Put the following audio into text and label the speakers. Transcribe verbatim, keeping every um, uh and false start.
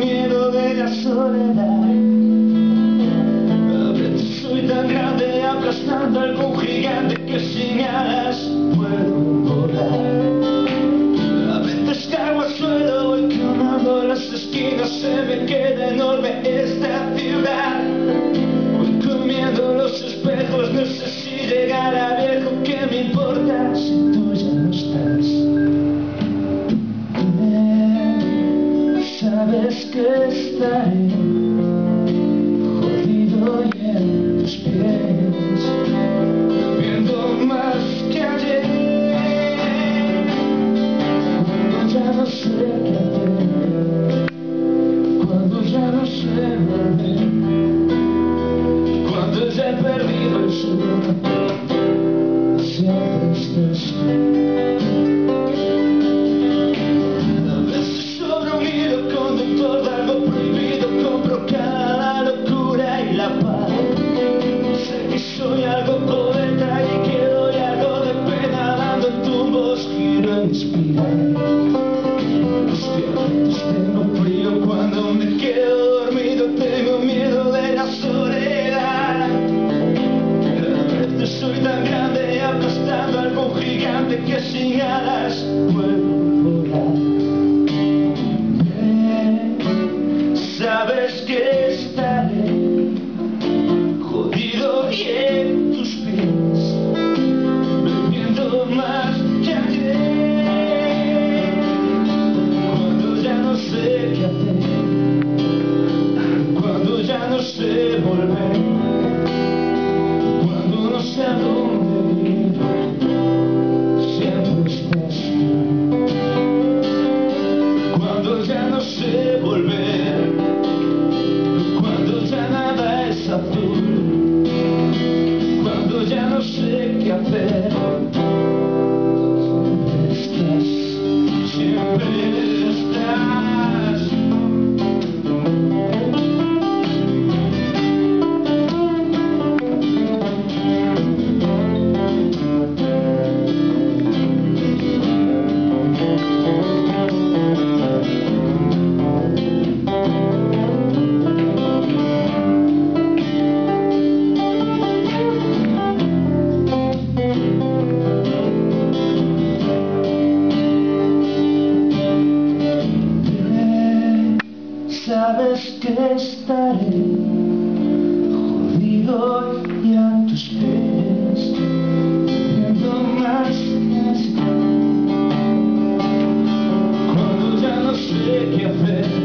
Speaker 1: miedo de la soledad. A veces soy tan grande, aplastando a algún gigante que sin alas puedo volar. A veces caigo al suelo, voy clamando las esquinas, se me queda enorme esta ciudad. Voy comiendo los espejos, no sé si llegará viejo, ¿qué me importa si tú ya no estás? Sabes que estaré jodido y en tus pies, viendo más que ayer, cuando ya no sé qué hacer, cuando ya no sé volver, cuando ya he perdido el sueño, siempre estás tú. Soy algo poeta y que doy algo de pena, dando tumbos, giro en espiral. Despiertos, tengo frío cuando me quedo dormido, tengo miedo de la soledad. A veces soy tan grande, aplastando a algún gigante que sin alas puedo volar. Eh, sabes que estaré jodido y en tus pies, bebiendo más que ayer, cuando ya no sé qué hacer, cuando ya no sé volver, cuando no sé a dónde ir, siempre estás tú. Cuando ya no sé volver, cuando ya nada es azul, cuando ya no sé qué hacer, siempre estás, siempre estás. Sabes que estaré jodido y a tus pies, viendo más que hasta, cuando ya no sé qué hacer,